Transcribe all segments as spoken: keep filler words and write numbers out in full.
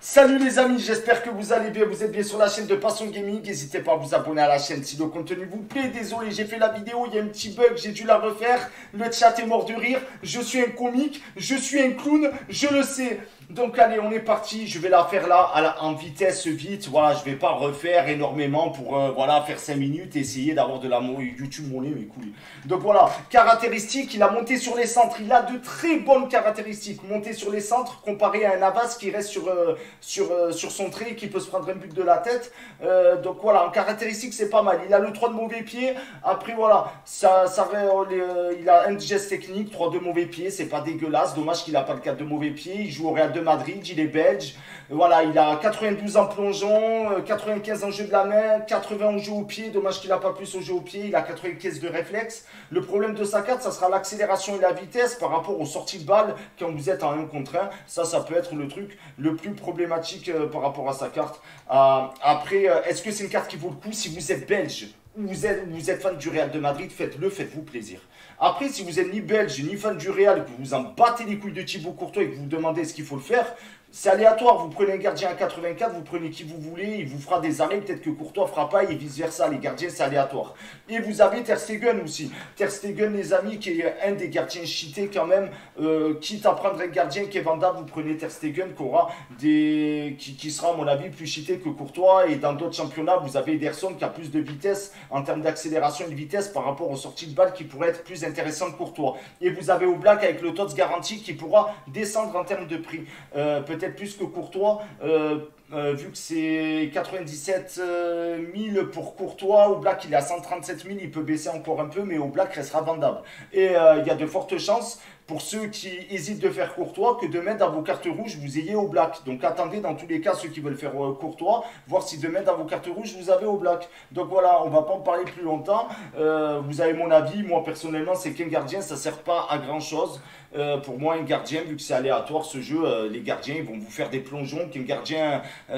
Salut les amis, j'espère que vous allez bien, vous êtes bien sur la chaîne de Passion Gaming, n'hésitez pas à vous abonner à la chaîne si le contenu vous plaît. Désolé, j'ai fait la vidéo, il y a un petit bug, j'ai dû la refaire, le chat est mort de rire, je suis un comique, je suis un clown, je le sais. Donc allez, on est parti, je vais la faire là à la- en vitesse vite, voilà, je vais pas refaire énormément pour euh, voilà, faire cinq minutes et essayer d'avoir de la mo- YouTube monnaie mes couilles. Donc voilà, caractéristiques, il a monté sur les centres, il a de très bonnes caractéristiques, monté sur les centres comparé à un Avas qui reste sur... euh, sur, euh, sur son trait qui peut se prendre un but de la tête. Euh, donc voilà, en caractéristique, c'est pas mal. Il a le trois de mauvais pied. Après, voilà, ça, ça, euh, il a un geste technique, trois de mauvais pied. C'est pas dégueulasse. Dommage qu'il a pas le quatre de mauvais pied. Il joue au Real de Madrid. Il est belge. Voilà, il a quatre-vingt-douze en plongeon, euh, quatre-vingt-quinze en jeu de la main, quatre-vingts en jeu au pied. Dommage qu'il a pas plus au jeu au pied. Il a quatre-vingt-quinze de réflexe. Le problème de sa carte, ça sera l'accélération et la vitesse par rapport aux sorties de balles quand vous êtes en un contre un. Ça, ça peut être le truc le plus problématique euh, par rapport à sa carte. Euh, après, euh, est-ce que c'est une carte qui vaut le coup si vous êtes belge ou vous êtes, vous êtes fan du Real de Madrid, faites-le, faites-vous plaisir. Après, si vous êtes ni belge ni fan du Real, que vous en battez les couilles de Thibaut Courtois et que vous vous demandez ce qu'il faut le faire, c'est aléatoire. Vous prenez un gardien à quatre-vingt-quatre, vous prenez qui vous voulez, il vous fera des arrêts, peut-être que Courtois fera pas et vice versa. Les gardiens, c'est aléatoire. Et vous avez Ter Stegen aussi. Ter Stegen, les amis, qui est un des gardiens cheatés quand même. Euh, quitte à prendre un gardien qui est vendable, vous prenez Ter Stegen qui aura des, qui, qui sera à mon avis plus cheaté que Courtois. Et dans d'autres championnats, vous avez Ederson qui a plus de vitesse en termes d'accélération et de vitesse par rapport aux sorties de balles qui pourraient être plus intéressantes que Courtois. Et vous avez Oblak avec le Tots garanti qui pourra descendre en termes de prix. Euh, peut-être plus que Courtois. Euh, euh, vu que c'est quatre-vingt-dix-sept mille pour Courtois, Oblak il est à cent trente-sept mille, il peut baisser encore un peu, mais Oblak restera vendable. Et euh, il y a de fortes chances pour ceux qui hésitent de faire Courtois que demain dans vos cartes rouges vous ayez Oblak. Donc attendez dans tous les cas ceux qui veulent faire euh, Courtois, voir si demain dans vos cartes rouges vous avez Oblak. Donc voilà, on va pas en parler plus longtemps. Euh, vous avez mon avis, moi personnellement c'est qu'un gardien, ça sert pas à grand chose. Euh, pour moi, un gardien, vu que c'est aléatoire ce jeu, euh, les gardiens ils vont vous faire des plongeons qu'un gardien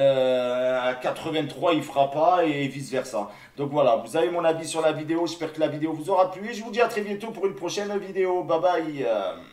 euh, à quatre-vingt-trois il fera pas et vice versa. Donc voilà, vous avez mon avis sur la vidéo. J'espère que la vidéo vous aura plu et je vous dis à très bientôt pour une prochaine vidéo. Bye bye.